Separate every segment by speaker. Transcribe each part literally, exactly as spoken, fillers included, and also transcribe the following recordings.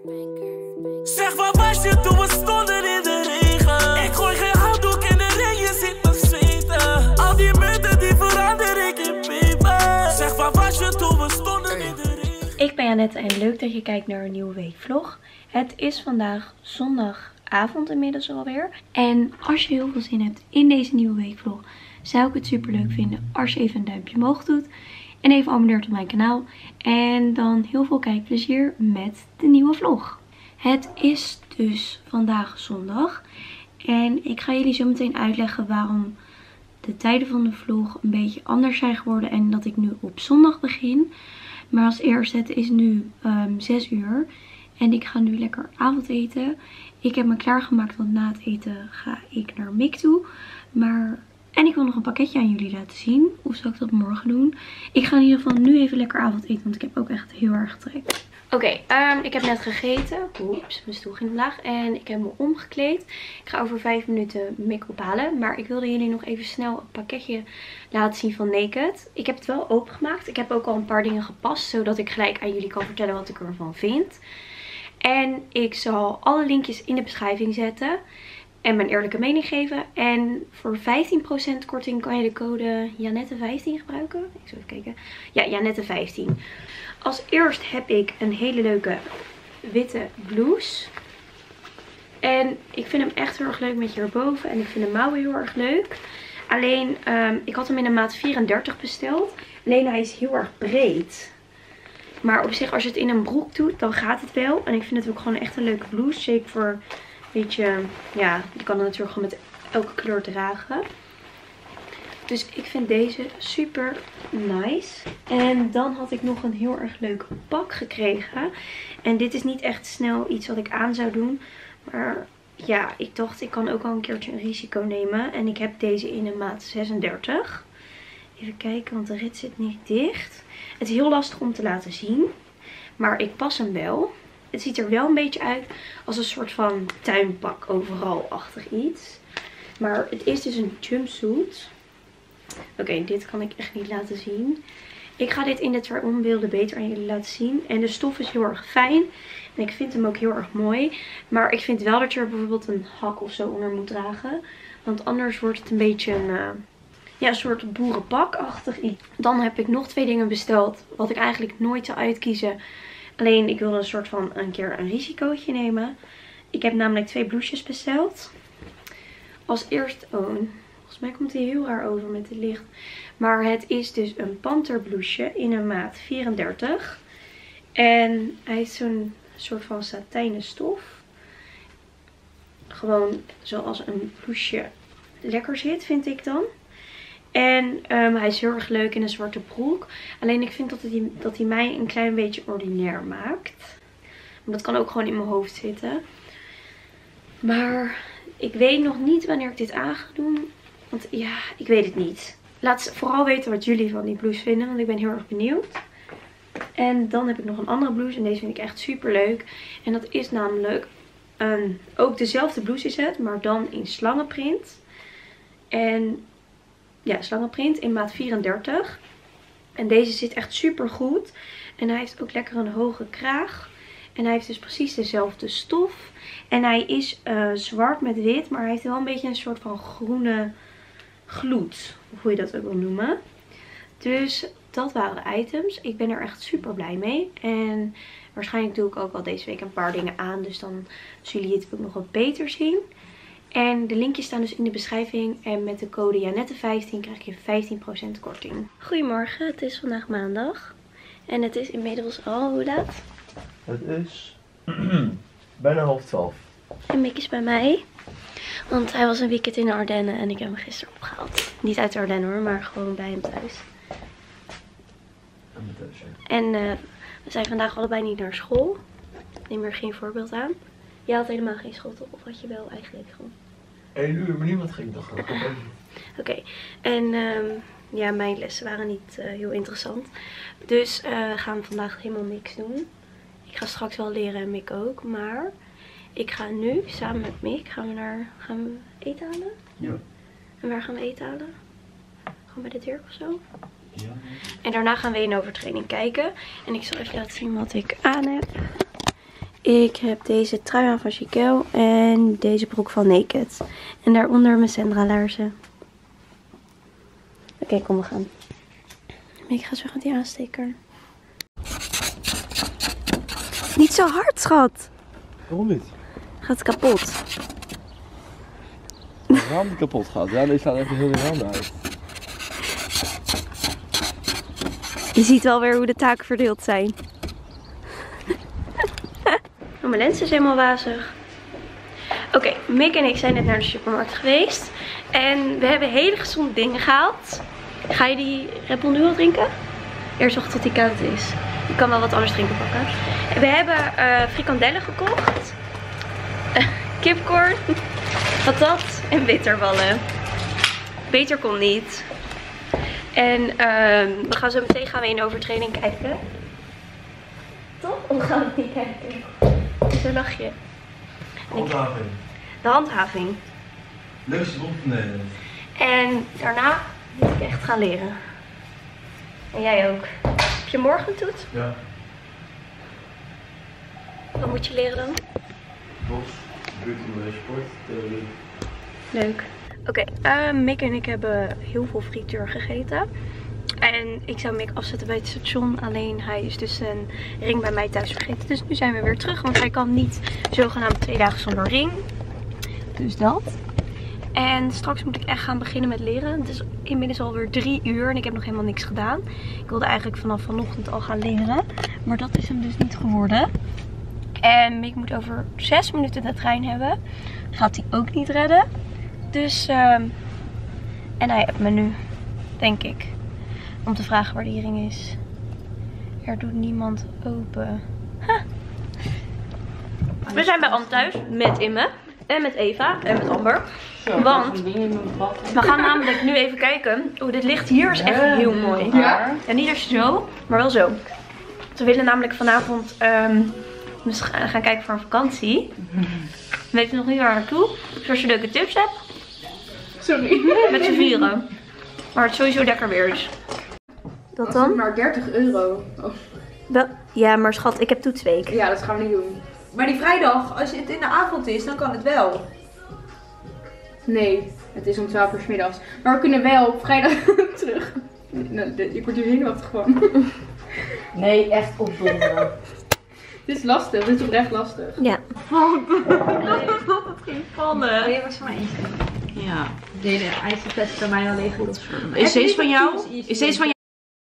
Speaker 1: Zeg wat was je toen we stonden in de regen? Ik gooi geen handdoek in de ring, je ziet me zweten. Al die munten die verander ik in peper. Zeg wat was je toen we stonden in de regen?
Speaker 2: Ik ben Janette en leuk dat je kijkt naar een nieuwe weekvlog. Het is vandaag zondagavond inmiddels alweer. En als je heel veel zin hebt in deze nieuwe weekvlog, zou ik het super leuk vinden als je even een duimpje omhoog doet. En even abonneert op mijn kanaal. En dan heel veel kijkplezier met de nieuwe vlog. Het is dus vandaag zondag. En ik ga jullie zo meteen uitleggen waarom de tijden van de vlog een beetje anders zijn geworden. En dat ik nu op zondag begin. Maar als eerste, het is nu um, zes uur. En ik ga nu lekker avondeten. Ik heb me klaargemaakt, want na het eten ga ik naar Mick toe. Maar... En ik wil nog een pakketje aan jullie laten zien. Of zal ik dat morgen doen? Ik ga in ieder geval nu even lekker avondeten. Want ik heb ook echt heel erg trek. Oké, okay, um, ik heb net gegeten. Oeps, mijn stoel ging omlaag. En ik heb me omgekleed. Ik ga over vijf minuten Mick ophalen. Maar ik wilde jullie nog even snel een pakketje laten zien van Naked. Ik heb het wel opengemaakt. Ik heb ook al een paar dingen gepast. Zodat ik gelijk aan jullie kan vertellen wat ik ervan vind. En ik zal alle linkjes in de beschrijving zetten. En mijn eerlijke mening geven. En voor vijftien procent korting kan je de code Janette vijftien gebruiken. Ik zal even kijken. Ja, Janette vijftien. Als eerst heb ik een hele leuke witte blouse. En ik vind hem echt heel erg leuk met hierboven. En ik vind de mouwen heel erg leuk. Alleen, um, ik had hem in een maat vierendertig besteld. Alleen hij is heel erg breed. Maar op zich, als je het in een broek doet, dan gaat het wel. En ik vind het ook gewoon echt een leuke blouse. Zeker voor... Weet je, ja, je kan het natuurlijk gewoon met elke kleur dragen. Dus ik vind deze super nice. En dan had ik nog een heel erg leuk pak gekregen. En dit is niet echt snel iets wat ik aan zou doen. Maar ja, ik dacht ik kan ook al een keertje een risico nemen. En ik heb deze in een maat zesendertig. Even kijken, want de rit zit niet dicht. Het is heel lastig om te laten zien. Maar ik pas hem wel. Het ziet er wel een beetje uit als een soort van tuinpak overal-achtig iets. Maar het is dus een jumpsuit. Oké, okay, dit kan ik echt niet laten zien. Ik ga dit in de try-on beelden beter aan jullie laten zien. En de stof is heel erg fijn. En ik vind hem ook heel erg mooi. Maar ik vind wel dat je er bijvoorbeeld een hak of zo onder moet dragen. Want anders wordt het een beetje een, uh, ja, een soort boerenpak-achtig iets. Dan heb ik nog twee dingen besteld. Wat ik eigenlijk nooit zou uitkiezen. Alleen ik wilde een soort van een keer een risicootje nemen. Ik heb namelijk twee blouses besteld. Als eerst, oh, volgens mij komt hij heel raar over met het licht. Maar het is dus een panterblouseje in een maat vierendertig. En hij heeft zo'n soort van satijnen stof. Gewoon zoals een blouseje lekker zit, vind ik dan. En um, hij is heel erg leuk in een zwarte broek. Alleen ik vind dat hij, dat hij mij een klein beetje ordinair maakt. Maar dat kan ook gewoon in mijn hoofd zitten. Maar ik weet nog niet wanneer ik dit aan ga doen. Want ja, ik weet het niet. Laat vooral weten wat jullie van die blouse vinden. Want ik ben heel erg benieuwd. En dan heb ik nog een andere blouse. En deze vind ik echt super leuk. En dat is namelijk um, ook dezelfde blouse is het. Maar dan in slangenprint. En... Ja, slangenprint in maat vierendertig. En deze zit echt super goed. En hij heeft ook lekker een hoge kraag. En hij heeft dus precies dezelfde stof. En hij is uh, zwart met wit. Maar hij heeft wel een beetje een soort van groene gloed. Hoe je dat ook wil noemen. Dus dat waren de items. Ik ben er echt super blij mee. En waarschijnlijk doe ik ook al deze week een paar dingen aan. Dus dan zullen jullie het ook nog wat beter zien. En de linkjes staan dus in de beschrijving. En met de code Janette vijftien krijg je vijftien procent korting. Goedemorgen, het is vandaag maandag. En het is inmiddels al, hoe laat?
Speaker 3: Het is bijna half twaalf.
Speaker 2: En Mick is bij mij. Want hij was een weekend in de Ardennen en ik heb hem gisteren opgehaald. Niet uit de Ardennen hoor, maar gewoon bij hem thuis.
Speaker 3: En thuis, ja.
Speaker 2: En uh, we zijn vandaag allebei niet naar school. Neem er geen voorbeeld aan. Jij had helemaal geen school toch? Of had je wel eigenlijk gewoon?
Speaker 3: één uur, maar niemand ging toch gewoon. Oké.
Speaker 2: Okay. En um, ja, mijn lessen waren niet uh, heel interessant. Dus uh, gaan we vandaag helemaal niks doen. Ik ga straks wel leren en Mick ook. Maar ik ga nu samen met Mick, gaan we naar, gaan we eten halen?
Speaker 3: Ja.
Speaker 2: En waar gaan we eten halen? Gewoon bij de Dirk of zo?
Speaker 3: Ja.
Speaker 2: En daarna gaan we in overtraining kijken. En ik zal even laten zien wat ik aan heb. Ik heb deze trui aan van Chiquel en deze broek van Naked. En daaronder mijn Sandra laarzen. Oké, okay, kom we gaan. Ik ga zo met die aansteker. Niet zo hard, schat.
Speaker 3: Waarom niet?
Speaker 2: Gaat kapot.
Speaker 3: Waarom die kapot gaat? Ja, deze slaat even heel de handen uit.
Speaker 2: Je ziet wel weer hoe de taken verdeeld zijn. Oh, mijn lens is helemaal wazig. Oké, okay, Mick en ik zijn net naar de supermarkt geweest. En we hebben hele gezonde dingen gehaald. Ga je die Red Bull nu al drinken? Eerst wachten tot die koud is. Je kan wel wat anders drinken pakken. We hebben uh, frikandellen gekocht. Uh, kipcorn. Patat en bitterballen. Beter kon niet. En uh, we gaan zo meteen gaan we in overtraining kijken. Toch? Of gaan we niet kijken? Zo lach je.
Speaker 3: Handhaving.
Speaker 2: De handhaving.
Speaker 3: Leukste beroep van Nederland.
Speaker 2: En daarna moet ik echt gaan leren. En jij ook. Heb je morgen een toets?
Speaker 3: Ja.
Speaker 2: Wat moet je leren dan?
Speaker 3: Bos, buurtonderwijs, sport, theorie.
Speaker 2: Leuk. Oké, okay, uh, Mick en ik hebben heel veel frituur gegeten. En ik zou Mick afzetten bij het station. Alleen hij is dus een ring bij mij thuis vergeten. Dus nu zijn we weer terug. Want hij kan niet zogenaamd twee dagen zonder ring. Dus dat. En straks moet ik echt gaan beginnen met leren. Het is inmiddels alweer drie uur en ik heb nog helemaal niks gedaan. Ik wilde eigenlijk vanaf vanochtend al gaan leren. Maar dat is hem dus niet geworden. En Mick moet over zes minuten de trein hebben. Gaat hij ook niet redden. Dus, uh, en hij heeft me nu, denk ik, om te vragen waar die ring is. Er doet niemand open. Ha. We zijn bij Anne thuis, met Imme, en met Eva, en met Amber. Want we gaan namelijk nu even kijken. Oeh, dit licht hier is echt heel mooi. Ja? En niet als zo, maar wel zo. We willen namelijk vanavond um, gaan kijken voor een vakantie. We weten nog niet waar naartoe. Dus als je leuke tips hebt.
Speaker 4: Sorry.
Speaker 2: Met z'n vieren. Maar het is sowieso lekker weer dus. Dat dan?
Speaker 4: Maar dertig euro. Oh.
Speaker 2: Wel, ja, maar schat, ik heb toetsweek.
Speaker 4: Ja, dat gaan we niet doen.
Speaker 5: Maar die vrijdag, als het in de avond is, dan kan het wel.
Speaker 4: Nee, het is om twaalf uur 's middags. Maar we kunnen wel op vrijdag terug. Nou, ik word hier zenuwachtig gewoon.
Speaker 5: Nee, echt opdonderen.
Speaker 4: Dit is lastig, dit is oprecht lastig.
Speaker 2: Ja.
Speaker 5: Het ging vallen. Nee, was van mij eens. Ja. Nee, de ijzerpet is bij mij al leeg. Is deze van jou? Is deze van jou?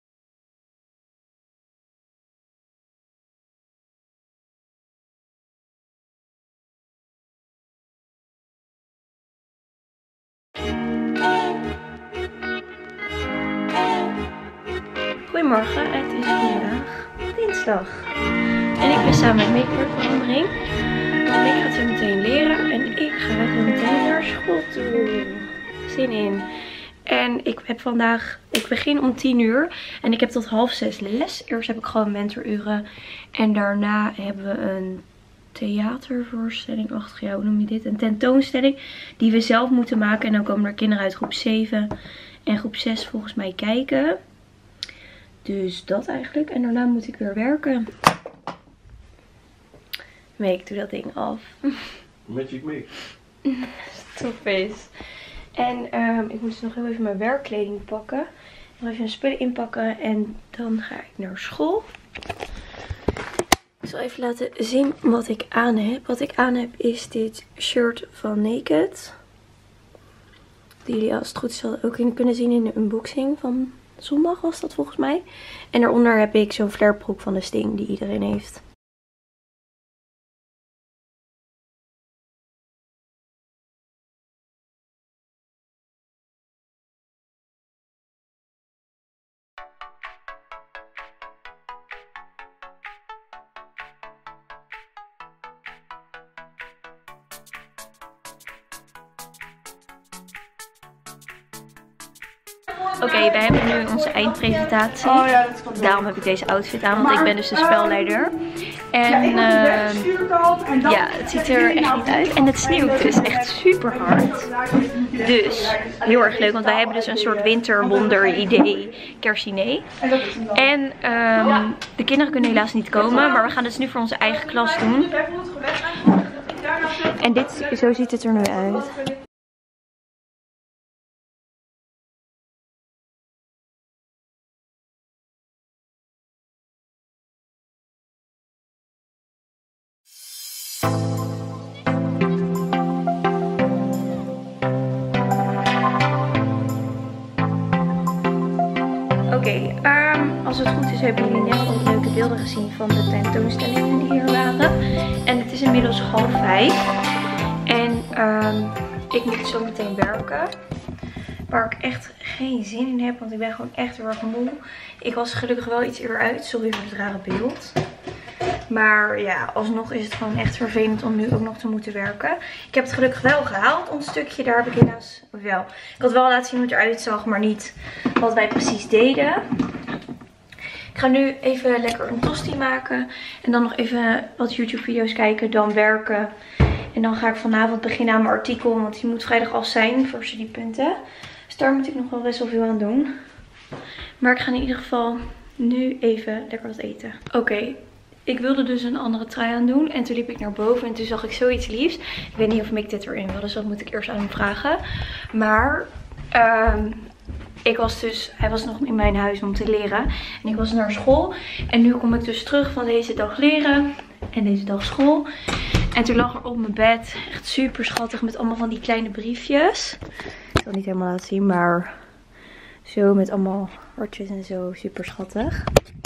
Speaker 2: Goedemorgen, het is vandaag dinsdag. En ik ben samen met Mick voor de verandering. Want Mick gaat zo meteen leren en ik ga zo meteen naar school toe. Zin in. En ik heb vandaag, ik begin om tien uur en ik heb tot half zes les. Eerst heb ik gewoon mentoruren en daarna hebben we een theatervoorstelling, achter jou, hoe noem je dit? Een tentoonstelling die we zelf moeten maken. En dan komen er kinderen uit groep zeven en groep zes volgens mij kijken. Dus dat eigenlijk. En daarna moet ik weer werken. Mick, doe dat ding af.
Speaker 3: Magic Mick.
Speaker 2: Stopface. En um, ik moet dus nog heel even mijn werkkleding pakken. Nog even mijn spullen inpakken. En dan ga ik naar school. Ik zal even laten zien wat ik aan heb. Wat ik aan heb is dit shirt van Naked. Die jullie als het goed is ook in kunnen zien in de unboxing van zondag was dat volgens mij. En daaronder heb ik zo'n flarebroek van de Sting die iedereen heeft. Oké, okay, wij hebben nu onze eindpresentatie. Oh, ja, dat Daarom heb ik deze outfit aan, want maar, ik ben dus de spelleider. En ja, ik uh, Ja, het ziet er echt niet uit. En het sneeuwt dus echt super hard. Dus heel erg leuk, want wij hebben dus een soort winterwonder idee kerstdiner. En um, de kinderen kunnen helaas niet komen, maar we gaan dus nu voor onze eigen klas doen. En dit, zo ziet het er nu uit. Oké, okay, um, als het goed is hebben jullie net al leuke beelden gezien van de tentoonstellingen die hier waren. En het is inmiddels half vijf. En um, ik moet zo meteen werken. Waar ik echt geen zin in heb, want ik ben gewoon echt heel erg moe. Ik was gelukkig wel iets eerder uit, sorry voor het rare beeld. Maar ja, alsnog is het gewoon echt vervelend om nu ook nog te moeten werken. Ik heb het gelukkig wel gehaald, ons stukje. Daar heb ik helaas wel. Ik had wel laten zien hoe het eruit zag, maar niet wat wij precies deden. Ik ga nu even lekker een tosti maken. En dan nog even wat YouTube video's kijken, dan werken. En dan ga ik vanavond beginnen aan mijn artikel, want die moet vrijdag af zijn voor studiepunten. Dus daar moet ik nog wel best wel veel aan doen. Maar ik ga in ieder geval nu even lekker wat eten. Oké. Okay. Ik wilde dus een andere trui aan doen. En toen liep ik naar boven en toen zag ik zoiets liefs. Ik weet niet of Mick dit erin wil, dus dat moet ik eerst aan hem vragen. Maar um, ik was dus, hij was nog in mijn huis om te leren. En ik was naar school. En nu kom ik dus terug van deze dag leren. En deze dag school. En toen lag er op mijn bed, echt super schattig, met allemaal van die kleine briefjes. Ik zal het niet helemaal laten zien, maar zo met allemaal hartjes en zo. Super schattig.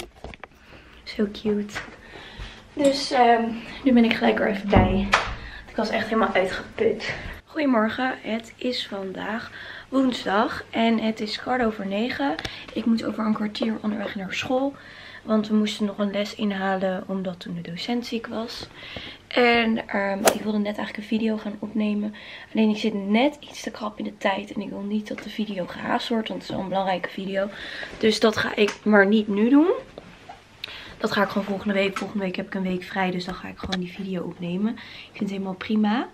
Speaker 2: Zo cute. Dus um, nu ben ik gelijk er even bij. Ik was echt helemaal uitgeput. Goedemorgen, het is vandaag woensdag en het is kwart over negen. Ik moet over een kwartier onderweg naar school. Want we moesten nog een les inhalen omdat toen de docent ziek was. En um, ik wilde net eigenlijk een video gaan opnemen. Alleen ik zit net iets te krap in de tijd. En ik wil niet dat de video gehaast wordt, want het is wel een belangrijke video. Dus dat ga ik maar niet nu doen. Dat ga ik gewoon volgende week. Volgende week heb ik een week vrij. Dus dan ga ik gewoon die video opnemen. Ik vind het helemaal prima.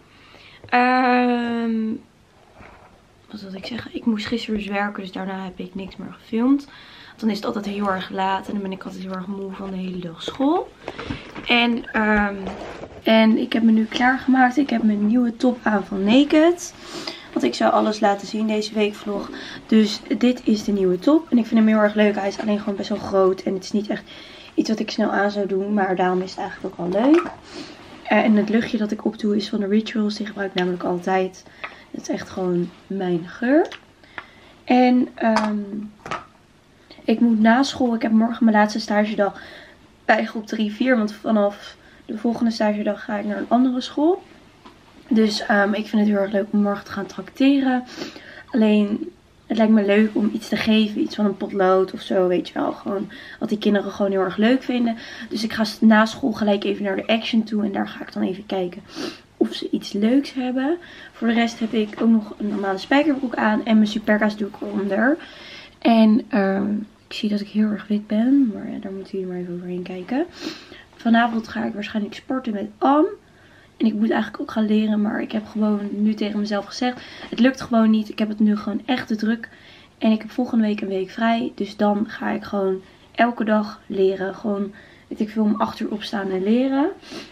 Speaker 2: Um, wat wilde ik zeggen? Ik moest gisteren dus werken. Dus daarna heb ik niks meer gefilmd. Dan is het altijd heel erg laat. En dan ben ik altijd heel erg moe van de hele dag school. En, um, en ik heb me nu klaargemaakt. Ik heb mijn nieuwe top aan van Naked. Want ik zou alles laten zien deze weekvlog. Dus dit is de nieuwe top. En ik vind hem heel erg leuk. Hij is alleen gewoon best wel groot. En het is niet echt iets wat ik snel aan zou doen. Maar daarom is het eigenlijk ook wel leuk. Uh, en het luchtje dat ik opdoe is van de Rituals. Die gebruik ik namelijk altijd. Het is echt gewoon mijn geur. En um, ik moet na school. Ik heb morgen mijn laatste stagedag bij groep drie vier. Want vanaf de volgende stagedag ga ik naar een andere school. Dus um, ik vind het heel erg leuk om morgen te gaan trakteren. Alleen het lijkt me leuk om iets te geven. Iets van een potlood of zo, weet je wel. Gewoon wat die kinderen gewoon heel erg leuk vinden. Dus ik ga na school gelijk even naar de Action toe. En daar ga ik dan even kijken of ze iets leuks hebben. Voor de rest heb ik ook nog een normale spijkerbroek aan. En mijn Superga's doe ik eronder. En um, ik zie dat ik heel erg wit ben. Maar ja, daar moeten jullie maar even overheen kijken. Vanavond ga ik waarschijnlijk sporten met Am. En ik moet eigenlijk ook gaan leren. Maar ik heb gewoon nu tegen mezelf gezegd. Het lukt gewoon niet. Ik heb het nu gewoon echt te druk. En ik heb volgende week een week vrij. Dus dan ga ik gewoon elke dag leren. Gewoon, weet ik veel, om acht uur opstaan en leren.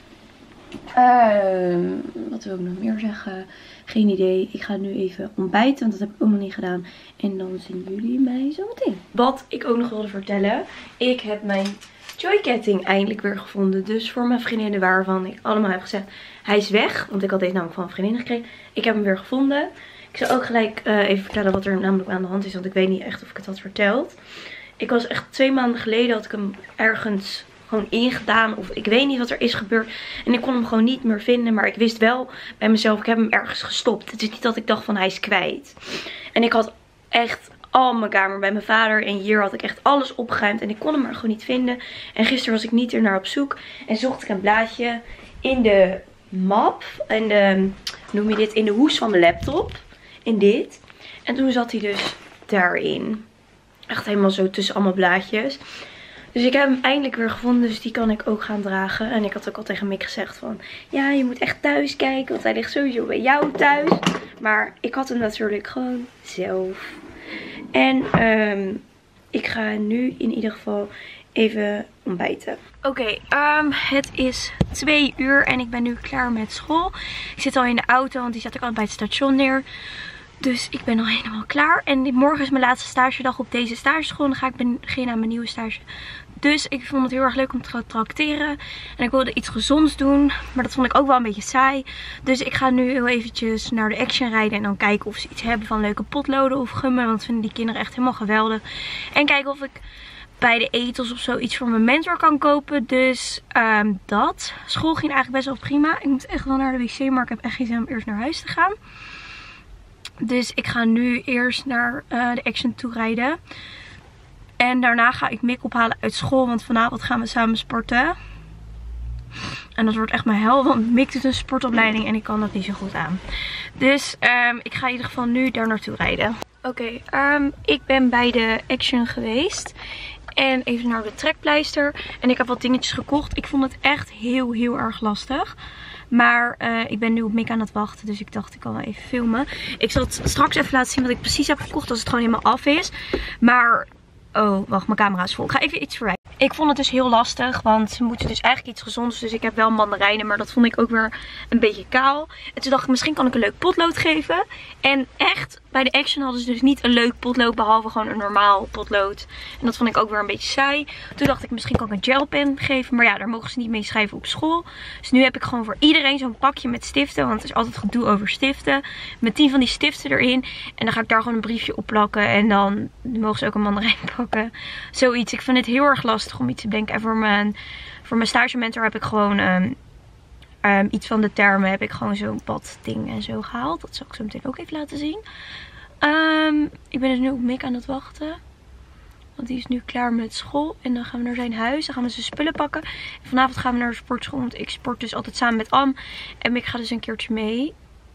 Speaker 2: Uh, wat wil ik nog meer zeggen? Geen idee. Ik ga nu even ontbijten. Want dat heb ik ook nog niet gedaan. En dan zien jullie mij zo meteen. Wat ik ook nog wilde vertellen. Ik heb mijn Joy-ketting eindelijk weer gevonden. Dus voor mijn vriendinnen waarvan ik allemaal heb gezegd. Hij is weg. Want ik had deze namelijk van een vriendin gekregen. Ik heb hem weer gevonden. Ik zal ook gelijk uh, even vertellen wat er namelijk aan de hand is. Want ik weet niet echt of ik het had verteld. Ik was echt twee maanden geleden. Had ik hem ergens gewoon ingedaan. Of ik weet niet wat er is gebeurd. En ik kon hem gewoon niet meer vinden. Maar ik wist wel bij mezelf. Ik heb hem ergens gestopt. Het is niet dat ik dacht van hij is kwijt. En ik had echt al mijn kamer bij mijn vader. En hier had ik echt alles opgeruimd. En ik kon hem maar gewoon niet vinden. En gisteren was ik niet er naar op zoek. En zocht ik een blaadje in de map. In de, noem je dit? In de hoes van mijn laptop. In dit. En toen zat hij dus daarin. Echt helemaal zo tussen allemaal blaadjes. Dus ik heb hem eindelijk weer gevonden, dus die kan ik ook gaan dragen. En ik had ook al tegen Mick gezegd van, ja, je moet echt thuis kijken, want hij ligt sowieso bij jou thuis. Maar ik had hem natuurlijk gewoon zelf. En um, ik ga nu in ieder geval even ontbijten. Oké, okay, um, het is twee uur en ik ben nu klaar met school. Ik zit al in de auto, want die zet ik al bij het station neer. Dus ik ben al helemaal klaar. En morgen is mijn laatste stagedag op deze stageschool. En dan ga ik beginnen aan mijn nieuwe stage. Dus ik vond het heel erg leuk om te gaan trakteren. En ik wilde iets gezonds doen. Maar dat vond ik ook wel een beetje saai. Dus ik ga nu heel eventjes naar de Action rijden. En dan kijken of ze iets hebben van leuke potloden of gummen. Want dat vinden die kinderen echt helemaal geweldig. En kijken of ik bij de etels of zo iets voor mijn mentor kan kopen. Dus um, dat. School ging eigenlijk best wel prima. Ik moet echt wel naar de wc. Maar ik heb echt geen zin om eerst naar huis te gaan. Dus ik ga nu eerst naar uh, de Action toe rijden. En daarna ga ik Mick ophalen uit school. Want vanavond gaan we samen sporten. En dat wordt echt mijn hel. Want Mick doet een sportopleiding en ik kan dat niet zo goed aan. Dus um, ik ga in ieder geval nu daar naartoe rijden. Oké, okay, um, ik ben bij de Action geweest. En even naar de trekpleister. En ik heb wat dingetjes gekocht. Ik vond het echt heel heel erg lastig. Maar uh, ik ben nu op Mick aan het wachten. Dus ik dacht ik kan wel even filmen. Ik zal het straks even laten zien wat ik precies heb gekocht. Als het gewoon helemaal af is. Maar... Oh, wacht, mijn camera is vol. Ik ga even iets verwijderen. Ik vond het dus heel lastig. Want ze moeten dus eigenlijk iets gezonds. Dus ik heb wel mandarijnen. Maar dat vond ik ook weer een beetje kaal. En toen dacht ik misschien kan ik een leuk potlood geven. En echt, bij de Action hadden ze dus niet een leuk potlood. Behalve gewoon een normaal potlood. En dat vond ik ook weer een beetje saai. Toen dacht ik misschien kan ik een gelpen geven. Maar ja, daar mogen ze niet mee schrijven op school. Dus nu heb ik gewoon voor iedereen zo'n pakje met stiften. Want het is altijd gedoe over stiften. Met tien van die stiften erin. En dan ga ik daar gewoon een briefje op plakken. En dan mogen ze ook een mandarijn pakken. Zoiets. Ik vind het heel erg lastig om iets te bedenken. En voor mijn, voor mijn stage mentor heb ik gewoon um, um, iets van de termen. Heb ik gewoon zo'n pad ding en zo gehaald. Dat zal ik zo meteen ook even laten zien. Um, ik ben dus nu op Mick aan het wachten. Want die is nu klaar met school. En dan gaan we naar zijn huis. Dan gaan we zijn spullen pakken. En vanavond gaan we naar de sportschool. Want ik sport dus altijd samen met Am. En Mick gaat dus een keertje mee.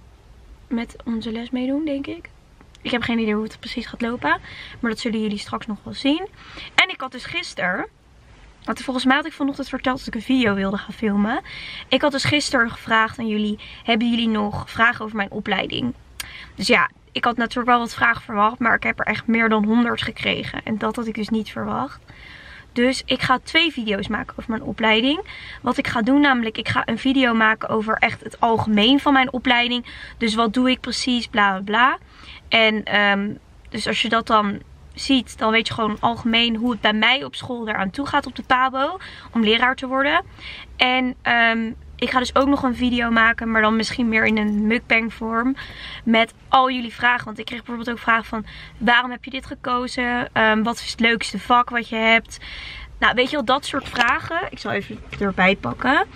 Speaker 2: Met onze les meedoen, denk ik. Ik heb geen idee hoe het precies gaat lopen. Maar dat zullen jullie straks nog wel zien. En ik had dus gisteren... Want volgens mij had ik vanochtend verteld dat ik een video wilde gaan filmen. Ik had dus gisteren gevraagd aan jullie. Hebben jullie nog vragen over mijn opleiding? Dus ja, ik had natuurlijk wel wat vragen verwacht. Maar ik heb er echt meer dan honderd gekregen. En dat had ik dus niet verwacht. Dus ik ga twee video's maken over mijn opleiding. Wat ik ga doen namelijk, ik ga een video maken over echt het algemeen van mijn opleiding. Dus wat doe ik precies, bla bla bla. En um, dus als je dat dan ziet, dan weet je gewoon algemeen hoe het bij mij op school eraan toe gaat op de Pabo. Om leraar te worden. En um, ik ga dus ook nog een video maken, maar dan misschien meer in een mukbang vorm. Met al jullie vragen. Want ik kreeg bijvoorbeeld ook vragen van, waarom heb je dit gekozen? Um, wat is het leukste vak wat je hebt? Nou, weet je wel, dat soort vragen. Ik zal even erbij pakken.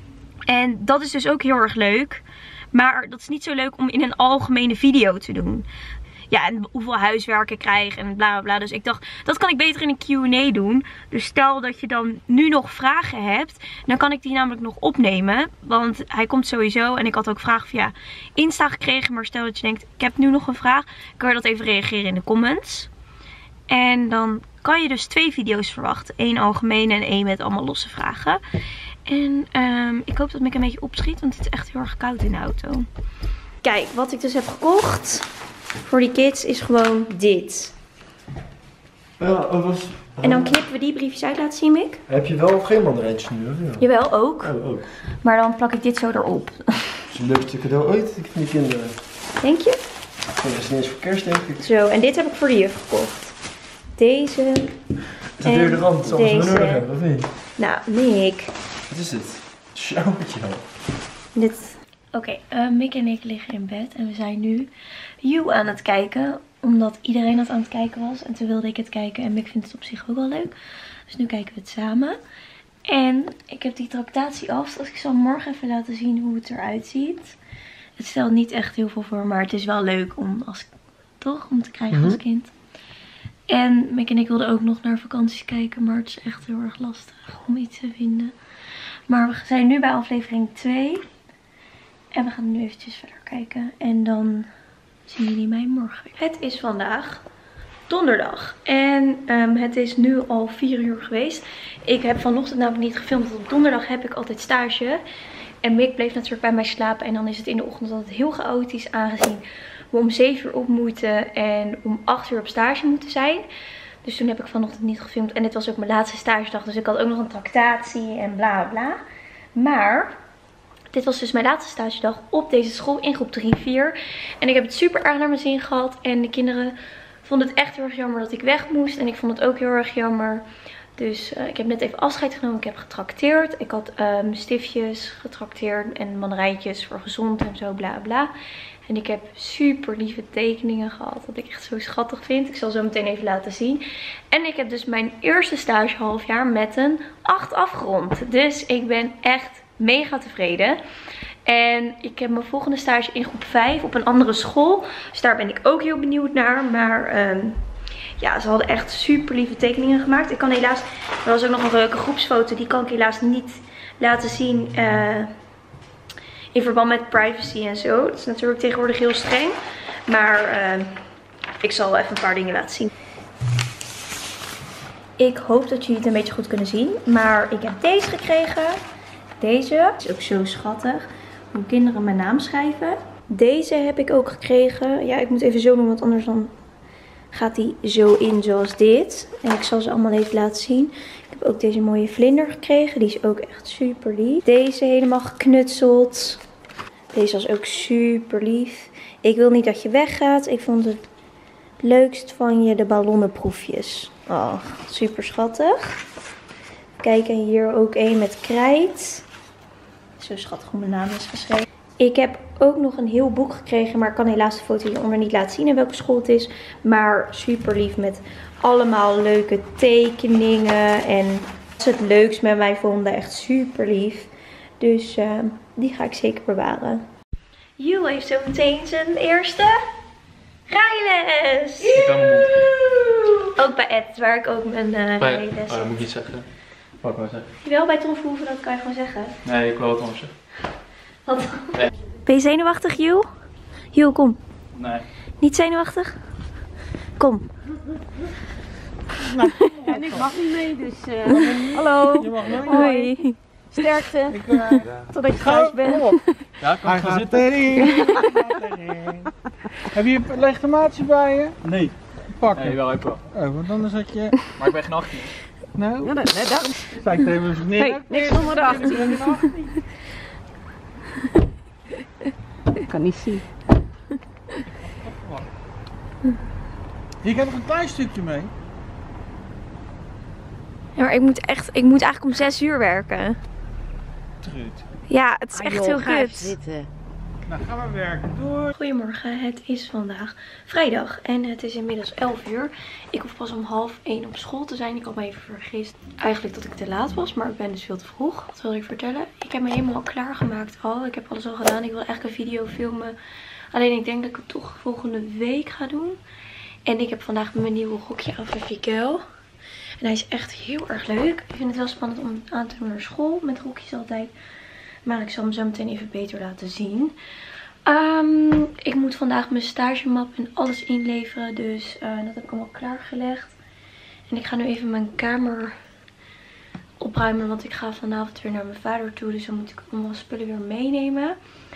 Speaker 2: En dat is dus ook heel erg leuk. Maar dat is niet zo leuk om in een algemene video te doen. Ja, en hoeveel huiswerk ik krijg en bla bla bla. Dus ik dacht, dat kan ik beter in een Q en A doen. Dus stel dat je dan nu nog vragen hebt, dan kan ik die namelijk nog opnemen. Want hij komt sowieso. En ik had ook vragen via Insta gekregen. Maar stel dat je denkt, ik heb nu nog een vraag. Kan je dat even reageren in de comments. En dan kan je dus twee video's verwachten. Eén algemeen en één met allemaal losse vragen. En um, ik hoop dat ik een beetje opschiet, want het is echt heel erg koud in de auto. Kijk, wat ik dus heb gekocht voor die kids is gewoon dit.
Speaker 3: Ja, was...
Speaker 2: En dan knippen we die briefjes uit, laten zien, Mick.
Speaker 3: Heb je wel geen mandarijntjes nu? Of ja?
Speaker 2: Jawel, ook.
Speaker 3: Oh, ook.
Speaker 2: Maar dan plak ik dit zo erop.
Speaker 3: Dat is het leukste cadeau ooit, ik vind die kinderen.
Speaker 2: Denk je?
Speaker 3: Oh, dat is niet eens voor kerst, denk ik.
Speaker 2: Zo, en dit heb ik voor de juf gekocht. Deze.
Speaker 3: Dat is de rand, zoals we nodig hebben, of niet?
Speaker 2: Nou, Mick.
Speaker 3: Wat is dit? Sjouwtje.
Speaker 2: Dit. Oké, okay, uh, Mick en ik liggen in bed en we zijn nu You aan het kijken. Omdat iedereen dat aan het kijken was. En toen wilde ik het kijken en Mick vindt het op zich ook wel leuk. Dus nu kijken we het samen. En ik heb die tractatie af. Dus ik zal morgen even laten zien hoe het eruit ziet. Het stelt niet echt heel veel voor, maar het is wel leuk om, als, toch, om te krijgen
Speaker 3: Mm-hmm.
Speaker 2: als kind. En Mick en ik wilden ook nog naar vakanties kijken, maar het is echt heel erg lastig om iets te vinden. Maar we zijn nu bij aflevering twee. En we gaan nu eventjes verder kijken. En dan zien jullie mij morgen weer. Het is vandaag donderdag. En um, het is nu al vier uur geweest. Ik heb vanochtend namelijk niet gefilmd. Want op donderdag heb ik altijd stage. En Mick bleef natuurlijk bij mij slapen. En dan is het in de ochtend altijd heel chaotisch, aangezien we om zeven uur op moeten. En om acht uur op stage moeten zijn. Dus toen heb ik vanochtend niet gefilmd. En dit was ook mijn laatste stagedag. Dus ik had ook nog een tractatie en bla bla. Maar dit was dus mijn laatste stagedag op deze school in groep drie vier. En ik heb het super erg naar mijn zin gehad. En de kinderen vonden het echt heel erg jammer dat ik weg moest. En ik vond het ook heel erg jammer. Dus uh, ik heb net even afscheid genomen. Ik heb getrakteerd. Ik had um, stiftjes getrakteerd en mandarijntjes voor gezond en zo bla bla. En ik heb super lieve tekeningen gehad. Wat ik echt zo schattig vind. Ik zal zo meteen even laten zien. En ik heb dus mijn eerste stage halfjaar met een acht afgerond. Dus ik ben echt mega tevreden. En ik heb mijn volgende stage in groep vijf op een andere school. Dus daar ben ik ook heel benieuwd naar. Maar um, ja, ze hadden echt super lieve tekeningen gemaakt. Ik kan helaas, er was ook nog een leuke groepsfoto. Die kan ik helaas niet laten zien uh, in verband met privacy en zo. Dat is natuurlijk tegenwoordig heel streng. Maar uh, ik zal even een paar dingen laten zien. Ik hoop dat jullie het een beetje goed kunnen zien. Maar ik heb deze gekregen. Deze is ook zo schattig. Hoe kinderen mijn naam schrijven. Deze heb ik ook gekregen. Ja, ik moet even zo doen, want anders dan gaat die zo in zoals dit. En ik zal ze allemaal even laten zien. Ik heb ook deze mooie vlinder gekregen. Die is ook echt super lief. Deze helemaal geknutseld. Deze was ook super lief. Ik wil niet dat je weggaat. Ik vond het leukst van je de ballonnenproefjes. Oh, super schattig. Kijk, en hier ook een met krijt. Zo schattig hoe mijn naam is geschreven. Ik heb ook nog een heel boek gekregen. Maar ik kan helaas de foto hieronder niet laten zien in welke school het is. Maar super lief met allemaal leuke tekeningen. En dat is het leukst met mij vonden. Echt super lief. Dus uh, die ga ik zeker bewaren. Jules heeft zo meteen zijn eerste rijles. Ook bij Ed, waar ik ook mijn uh, rijles heb.
Speaker 6: Oh, dat moet ik niet zeggen. Wat kan ik zeggen?
Speaker 2: Jawel, bij Tom Verhoeven, dat kan je gewoon zeggen.
Speaker 6: Nee, ik wil wat anders zeggen.
Speaker 2: Wat? Nee. Ben je zenuwachtig, Jules? Jules, kom.
Speaker 6: Nee.
Speaker 2: Niet zenuwachtig? Kom.
Speaker 5: Nou, en ik mag niet mee, dus uh, hallo.
Speaker 6: Je mag mee.
Speaker 2: Hoi.
Speaker 5: Sterkte.
Speaker 6: Ik, uh,
Speaker 5: Totdat je thuis bent.
Speaker 6: Ja, kom Hij gaat zitten.
Speaker 7: Heb je een legitimatie bij je?
Speaker 6: Nee.
Speaker 7: Pakken.
Speaker 6: Nee, wel, ik wel.
Speaker 7: Oh, want anders had je...
Speaker 6: Maar ik ben geen achttien.
Speaker 7: Nou,
Speaker 5: Ja, net daarom.
Speaker 7: zei ik tegen mijn vriendin.
Speaker 5: Nee, niks onder de achttien. Ik kan niet zien.
Speaker 7: Je hebt nog een klein stukje mee.
Speaker 2: Ja, maar ik moet echt, ik moet eigenlijk om zes uur werken.
Speaker 7: Trut.
Speaker 2: Ja, het is
Speaker 5: Ah,
Speaker 2: echt
Speaker 5: joh,
Speaker 2: heel
Speaker 5: ga even
Speaker 2: kut.
Speaker 5: zitten.
Speaker 7: Nou, gaan we werken. Doei.
Speaker 2: Goedemorgen, het is vandaag vrijdag en het is inmiddels elf uur. Ik hoef pas om half één op school te zijn. Ik had me even vergist eigenlijk dat ik te laat was, maar ik ben dus veel te vroeg. Wat wil ik vertellen? Ik heb me helemaal klaargemaakt al. Ik heb alles al gedaan. Ik wil echt een video filmen. Alleen ik denk dat ik het toch volgende week ga doen. En ik heb vandaag mijn nieuwe rokje aan van Vikel. En hij is echt heel erg leuk. Ik vind het wel spannend om aan te doen naar school met rokjes altijd. Maar ik zal hem zo meteen even beter laten zien. Um, ik moet vandaag mijn stagemap en alles inleveren. Dus uh, dat heb ik allemaal klaargelegd. En ik ga nu even mijn kamer opruimen. Want ik ga vanavond weer naar mijn vader toe. Dus dan moet ik allemaal spullen weer meenemen.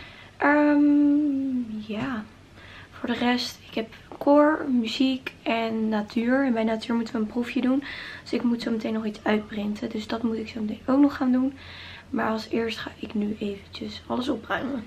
Speaker 2: Um, ja. Voor de rest, ik heb koor, muziek en natuur. En bij natuur moeten we een proefje doen. Dus ik moet zo meteen nog iets uitprinten. Dus dat moet ik zo meteen ook nog gaan doen. Maar als eerst ga ik nu eventjes alles opruimen.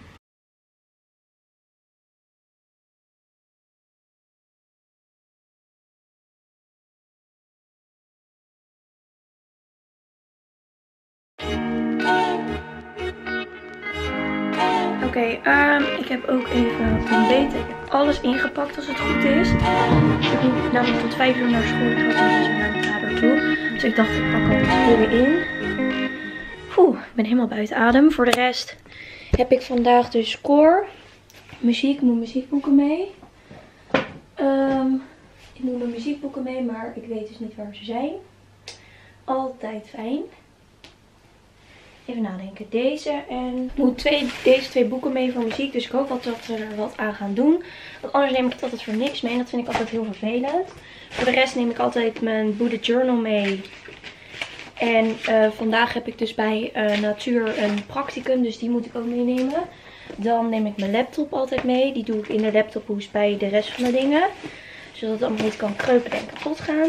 Speaker 2: Oké, okay, um, ik heb ook even ontbeten. Ik heb alles ingepakt als het goed is. Ik moet namelijk tot vijf uur naar school. Ik ga dus naar mijn vader toe. Dus ik dacht, ik pak al wat spullen in. Oeh, ik ben helemaal buiten adem. Voor de rest heb ik vandaag dus koor. Muziek, ik moet muziekboeken mee. Um, ik moet mijn muziekboeken mee, maar ik weet dus niet waar ze zijn. Altijd fijn. Even nadenken. Deze en ik moet twee, deze twee boeken mee voor muziek. Dus ik hoop dat we er wat aan gaan doen. Want anders neem ik het altijd voor niks mee. En dat vind ik altijd heel vervelend. Voor de rest neem ik altijd mijn bullet journal mee. En uh, vandaag heb ik dus bij uh, Natuur een practicum. Dus die moet ik ook meenemen. Dan neem ik mijn laptop altijd mee. Die doe ik in de laptophoes bij de rest van de dingen. Zodat het allemaal niet kan kreuken en kapot gaan.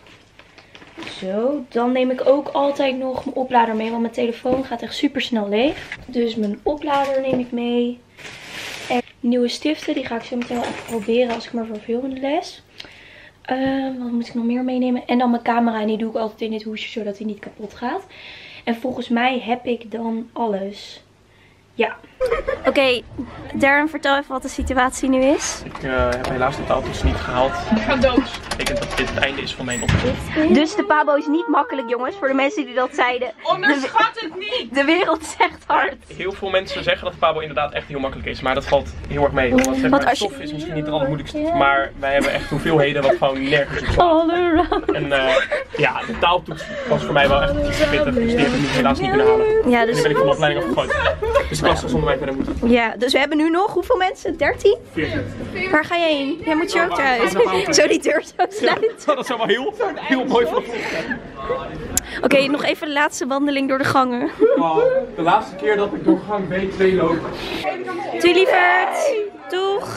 Speaker 2: Zo, dan neem ik ook altijd nog mijn oplader mee, want mijn telefoon gaat echt super snel leeg. Dus mijn oplader neem ik mee. En nieuwe stiften, die ga ik zo meteen wel even proberen als ik maar verveel in de les. Uh, wat moet ik nog meer meenemen? En dan mijn camera, en die doe ik altijd in dit hoesje, zodat hij niet kapot gaat. En volgens mij heb ik dan alles. Ja. Oké, okay, Darren, vertel even wat de situatie nu is.
Speaker 6: Ik uh, heb helaas de taaltoets niet gehaald.
Speaker 4: Ik ga dood.
Speaker 6: Dat betekent dat dit het einde is van mijn optocht.
Speaker 2: Dus de Pabo is niet makkelijk, jongens, voor de mensen die dat zeiden.
Speaker 4: Onderschat het niet!
Speaker 2: De wereld is echt hard.
Speaker 6: Heel veel mensen zeggen dat de Pabo inderdaad echt heel makkelijk is, maar dat valt heel erg mee. Want zeg maar, het stof is misschien niet het allermoeilijkste, maar wij hebben echt hoeveelheden wat gewoon nergens op slaat. En uh, ja, de taaltoets was voor mij wel echt iets pittig, dus die heb ik nu helaas niet kunnen halen.
Speaker 2: Ja, dus...
Speaker 6: En nu ben ik van de opleiding afgegooid. Dus ik was er zonder mij verder moeten.
Speaker 2: Ja, dus we hebben nu nog hoeveel mensen? dertien?
Speaker 6: veertien.
Speaker 2: Waar ga je heen? Jij moet je ook eruit. Zo die deur zo sluiten.
Speaker 6: Dat zou wel heel, heel mooi voor
Speaker 2: Oké, okay, nog even de laatste wandeling door de gangen.
Speaker 6: De laatste keer dat ik door gang B twee loop.
Speaker 2: Doei lieverd. Doeg.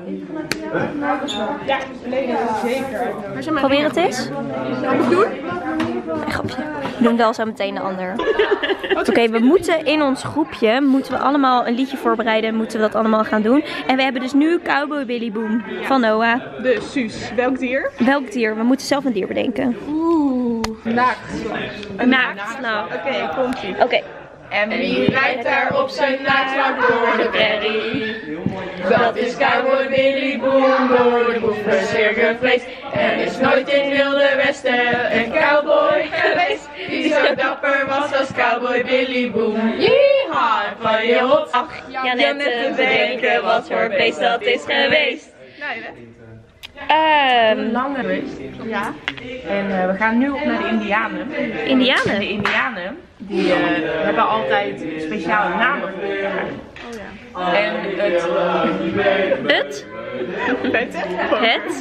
Speaker 4: Ja, zeker.
Speaker 2: Probeer het eens.
Speaker 4: Wat moet ik doen?
Speaker 2: Een grapje. We doen wel zo meteen de ander. Oké, okay, we moeten in ons groepje, moeten we allemaal een liedje voorbereiden. Moeten we dat allemaal gaan doen. En we hebben dus nu Cowboy Billy Boom van Noah.
Speaker 4: Dus Suus, welk dier?
Speaker 2: Welk dier? We moeten zelf een dier bedenken.
Speaker 4: Oeh. Naaktslag.
Speaker 2: Een naaktslag.
Speaker 4: Oké, okay, komt ie.
Speaker 2: Oké. Okay.
Speaker 4: En wie rijdt daar op zijn naaktslag door de prairie? Dat is Cowboy Billy Boom, door de boeven zeer gevreesd. Er is nooit in het Wilde Westen een cowboy geweest die zo dapper was als Cowboy Billy Boom. Yeehaw, van je rot. Ach, ja, net te bedenken wat voor beest dat is geweest. Nee, hè?
Speaker 5: Um, Langer geweest. Ja. En uh, we gaan nu op naar de Indianen.
Speaker 2: Indianen?
Speaker 5: En de Indianen die uh, hebben altijd speciale namen voor elkaar. Oh ja. En het.
Speaker 2: Het? Het?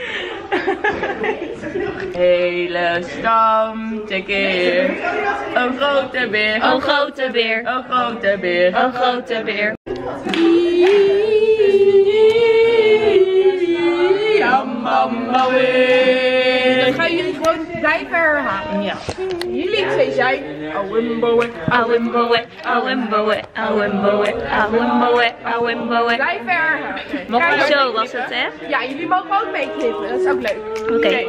Speaker 5: Hele stam tekeer. Een grote beer.
Speaker 2: Een grote beer.
Speaker 5: Een grote beer.
Speaker 2: Een grote beer.
Speaker 4: Dat gaan jullie gewoon blijven herhalen.
Speaker 5: Ja.
Speaker 4: Jullie twee zijn Awimboe,
Speaker 2: Awimboe, Awimboe, Awimboe, Awimboe, Awimboe.
Speaker 4: Blijven herhalen.
Speaker 2: Mocht zo was het, hè?
Speaker 4: Ja, jullie mogen ook meeknippen. Dat is ook leuk.
Speaker 2: Oké. Okay.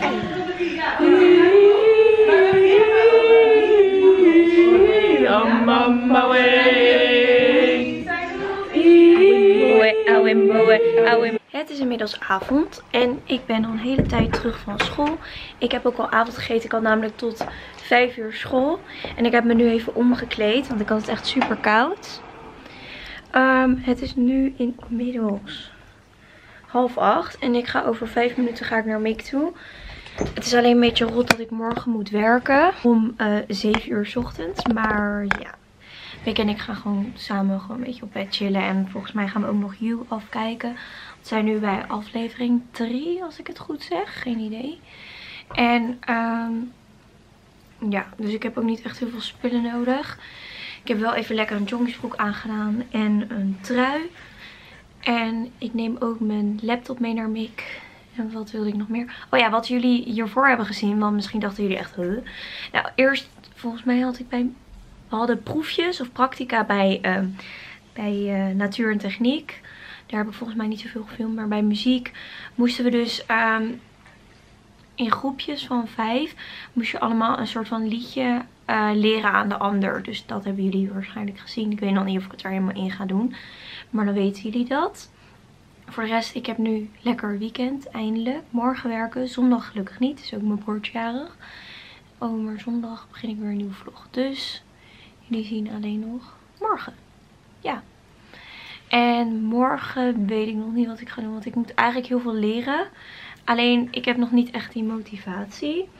Speaker 2: Het is inmiddels avond en ik ben al een hele tijd terug van school. Ik heb ook al avond gegeten. Ik had namelijk tot vijf uur school. En ik heb me nu even omgekleed, want ik had het echt super koud. Um, het is nu inmiddels half acht en ik ga over vijf minuten ga ik naar Mick toe. Het is alleen een beetje rot dat ik morgen moet werken om uh, zeven uur 's ochtends. Maar ja, Mick en ik gaan gewoon samen gewoon een beetje op bed chillen. En volgens mij gaan we ook nog You afkijken. We zijn nu bij aflevering drie, als ik het goed zeg. Geen idee. En um, ja, dus ik heb ook niet echt heel veel spullen nodig. Ik heb wel even lekker een joggingsbroek aangedaan en een trui. En ik neem ook mijn laptop mee naar Mick. En wat wilde ik nog meer? Oh ja, wat jullie hiervoor hebben gezien. Want misschien dachten jullie echt, huh? Nou, eerst, volgens mij had ik bij... We hadden proefjes of practica bij, uh, bij uh, Natuur en Techniek. Daar heb ik volgens mij niet zoveel gefilmd. Maar bij muziek moesten we dus um, in groepjes van vijf... moest je allemaal een soort van liedje uh, leren aan de ander. Dus dat hebben jullie waarschijnlijk gezien. Ik weet nog niet of ik het er helemaal in ga doen. Maar dan weten jullie dat. Voor de rest, ik heb nu lekker weekend, eindelijk. Morgen werken, zondag gelukkig niet. Het is ook mijn broertje jarig. Oh, maar zondag begin ik weer een nieuwe vlog. Dus jullie zien alleen nog morgen. Ja. En morgen weet ik nog niet wat ik ga doen. Want ik moet eigenlijk heel veel leren. Alleen, ik heb nog niet echt die motivatie.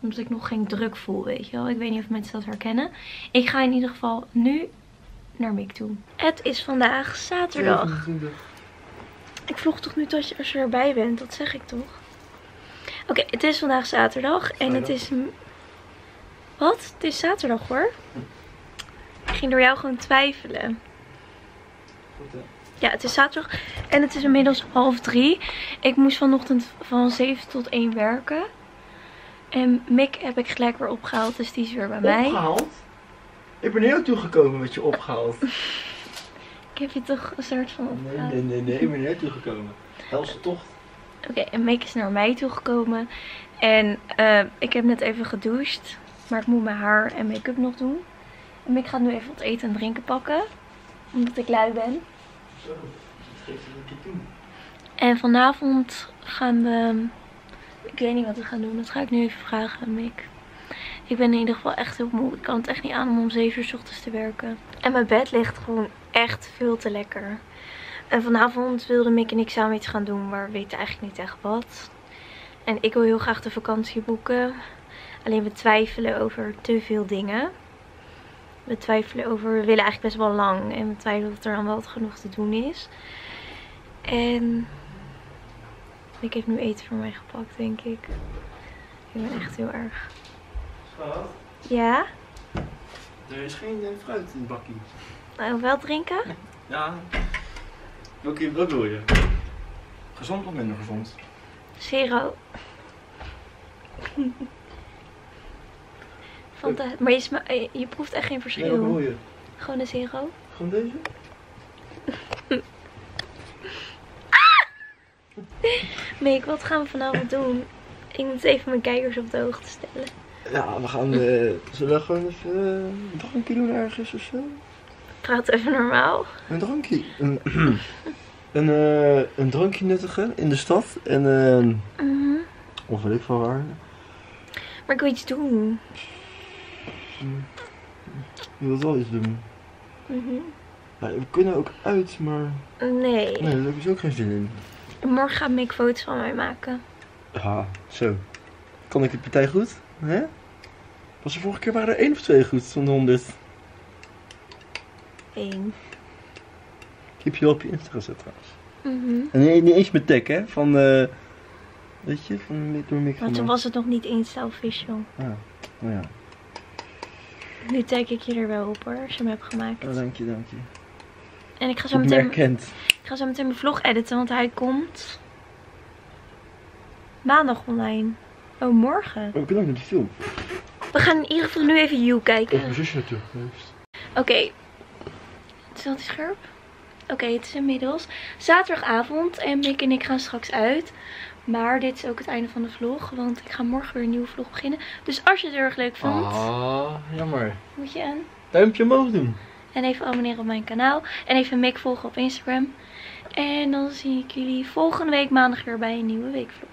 Speaker 2: Omdat ik nog geen druk voel, weet je wel. Ik weet niet of mensen dat herkennen. Ik ga in ieder geval nu naar Mick toe. Het is vandaag zaterdag. zevenentwintig. Ik vlog toch nu tot je, als je erbij bent. Dat zeg ik toch? Oké, okay, het is vandaag zaterdag. En Vrijdag. Het is... Wat? Het is zaterdag hoor. Ik ging door jou gewoon twijfelen. Goed hè? Ja, het is zaterdag. En het is inmiddels half drie. Ik moest vanochtend van zeven tot één werken. En Mick heb ik gelijk weer opgehaald. Dus die is weer bij mij.
Speaker 3: Opgehaald? Ik ben naar jou toegekomen met je opgehaald.
Speaker 2: Ik heb je toch een soort van opgehaald.
Speaker 3: Nee, nee, nee, nee. Ik ben naar jou toegekomen. Helse tocht.
Speaker 2: Oké, okay, en Mick is naar mij toegekomen. En uh, ik heb net even gedoucht. Maar ik moet mijn haar en make-up nog doen. En Mick gaat nu even wat eten en drinken pakken. Omdat ik lui ben.
Speaker 3: Zo, dat geeft het een keer toe.
Speaker 2: En vanavond gaan we... Ik weet niet wat we gaan doen. Dat ga ik nu even vragen aan Mick. Ik ben in ieder geval echt heel moe. Ik kan het echt niet aan om om zeven uur 's ochtends te werken. En mijn bed ligt gewoon echt veel te lekker. En vanavond wilden Mick en ik samen iets gaan doen. Maar we weten eigenlijk niet echt wat. En ik wil heel graag de vakantie boeken. Alleen we twijfelen over te veel dingen. We twijfelen over... We willen eigenlijk best wel lang. En we twijfelen of er dan wel genoeg te doen is. En... Ik heb nu eten voor mij gepakt, denk ik. Ik ben echt heel erg.
Speaker 3: Schat?
Speaker 2: Ja?
Speaker 3: Er is geen uh, fruit in het bakkie.
Speaker 2: Nou, wel drinken?
Speaker 3: Ja. Welke, wat wil je? Gezond of minder gezond?
Speaker 2: Zero. Fanta maar je, sma je, je proeft echt geen verschil.
Speaker 3: Nee, wat wil je?
Speaker 2: Gewoon een zero.
Speaker 3: Gewoon deze?
Speaker 2: Mick, wat gaan we vanavond doen? Ik moet even mijn kijkers op de hoogte stellen.
Speaker 3: Ja, we gaan... Uh, zullen we gewoon even uh, een drankje doen ergens of zo?
Speaker 2: Praat even normaal.
Speaker 3: Een drankje. Een, een, uh, een drankje nuttigen in de stad. En uh, mm-hmm. Of weet ik veel waar.
Speaker 2: Maar ik wil iets doen.
Speaker 3: Je wilt wel iets doen.
Speaker 2: Mm-hmm.
Speaker 3: Ja, we kunnen ook uit, maar...
Speaker 2: Nee.
Speaker 3: Nee, daar heb ik ook geen zin in.
Speaker 2: Morgen gaat Mick foto's van mij maken.
Speaker 3: Ja, zo. Kan ik de partij goed? Hè? Was de vorige keer waren er één of twee goed van de honderd?
Speaker 2: Eén.
Speaker 3: Ik heb je wel op je Insta gezet trouwens.
Speaker 2: Mm-hmm.
Speaker 3: En niet, niet eens met tag hè? Van, uh, weet je, van door Mick.
Speaker 2: Want toen was het nog niet Insta official.
Speaker 3: Ah, nou ja.
Speaker 2: Nu tag ik je er wel op hoor, als je hem hebt gemaakt.
Speaker 3: Oh, dank je, dank je.
Speaker 2: En ik ga zo meteen, ik ga zo meteen mijn vlog editen, want hij komt maandag online. Oh, morgen.
Speaker 3: Oh, ik ben ook naar de film.
Speaker 2: We gaan in ieder geval nu even You kijken.
Speaker 3: Oh, mijn zusje naartoe geweest.
Speaker 2: Oké. Okay. Is dat scherp? Oké, okay, het is inmiddels zaterdagavond en Mick en ik gaan straks uit. Maar dit is ook het einde van de vlog, want ik ga morgen weer een nieuwe vlog beginnen. Dus als je het heel erg leuk vond,
Speaker 3: ah, jammer.
Speaker 2: moet je een
Speaker 3: duimpje omhoog doen.
Speaker 2: En even abonneren op mijn kanaal. En even Mick volgen op Instagram. En dan zie ik jullie volgende week maandag weer bij een nieuwe weekvlog.